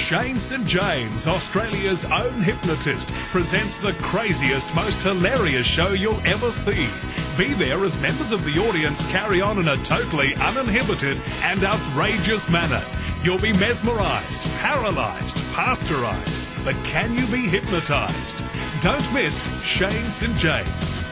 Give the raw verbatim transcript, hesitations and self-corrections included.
Shane Saint James, Australia's own hypnotist, presents the craziest, most hilarious show you'll ever see. Be there as members of the audience carry on in a totally uninhibited and outrageous manner. You'll be mesmerised, paralysed, pasteurised, but can you be hypnotised? Don't miss Shane Saint James.